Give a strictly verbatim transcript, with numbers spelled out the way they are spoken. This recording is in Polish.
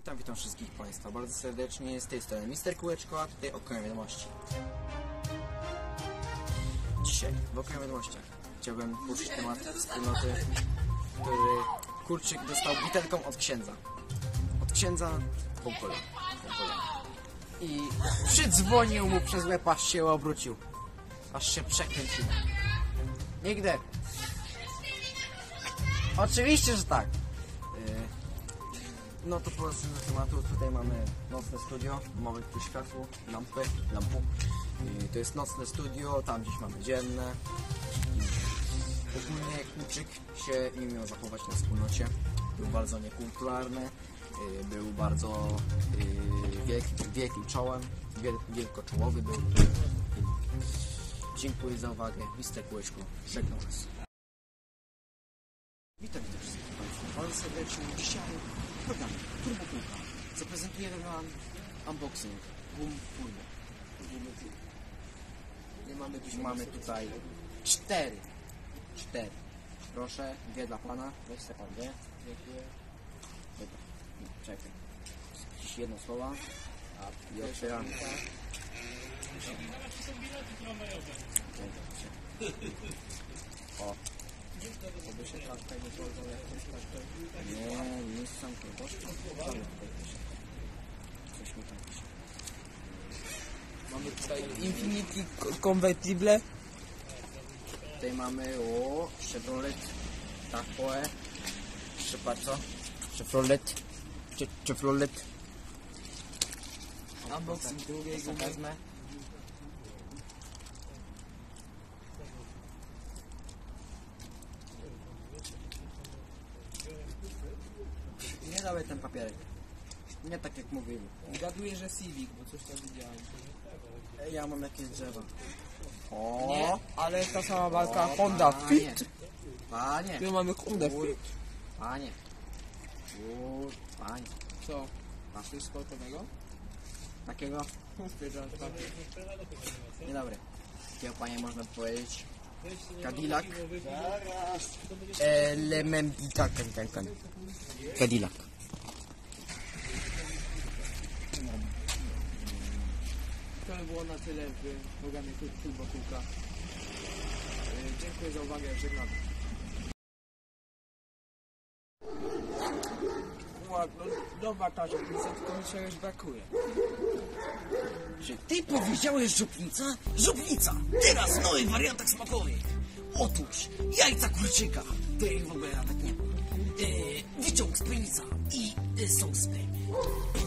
Witam, witam wszystkich Państwa bardzo serdecznie, z tej strony mister Kółeczko, a tutaj Okołem Wiadomości. Dzisiaj w Okołem Wiadomościach chciałbym poruszyć temat wspólnoty, który kurczyk dostał butelką od księdza. Od księdza Bąkola. I przydzwonił mu przez łeb, aż się obrócił. Aż się przekręcił. Nigdy. Oczywiście, że tak. No to po prostu do tematu. Tutaj mamy nocne studio, mamy tu światło, lampy, lampu. I to jest nocne studio, tam gdzieś mamy dzienne. Ogólnie kurczyk się nie miał zachować na wspólnocie. Był bardzo niekulturalny, był bardzo wielki, wielkim czołem, wielkoczołowy był. Dziękuję za uwagę, mister Kółeczko, żegnam Was. Witam, witam wszystkich Państwa bardzo serdecznie. Dzisiaj w programie Turbo Kółka zaprezentujemy Wam unboxing Gum Turbo. Nie mamy, dziś mamy tutaj cztery. Cztery. Proszę, dwie dla Pana. Weź se Pan dwie. Dziękuję. Dobra, czekaj. Jakieś jedno słowa. A i otwieramy. O. Żeby się kartka nie porwał jakąś kartę. Nie, nie sam kogoś. Coś mi tam pisze. Mamy tutaj Infinity Convertible. Tutaj mamy o Chevrolet Tahoe. Proszę bardzo. Chevrolet. Chevrolet. Unboxing drugiej gumy wezmę. Nie dałem ten papierek. Nie tak jak mówili. Gaduję, że Civic, bo coś tam widziałem. Ja mam jakieś drzewa. O, Nie, ale ta sama walka o, Honda panie. Fit. Panie. Tu mamy Honda Fit. Panie. Ur, panie. Co? Masz coś sportowego? Takiego? Dzień dobry. Jakiego, panie, można powiedzieć? Cadillac. Elementika. Cadillac. To by było na tyle w programie Turbo Kółka. Dziękuję za uwagę, żegnam. Nowa ta żupnica, tylko mi czegoś brakuje. Czy ty powiedziałeś żupnica? Żupnica! Teraz w nowych wariantach smakowych! Otóż jajca kurczyka, których w ogóle nawet nie ma. Yy, wyciąg z penisa i yy, sos z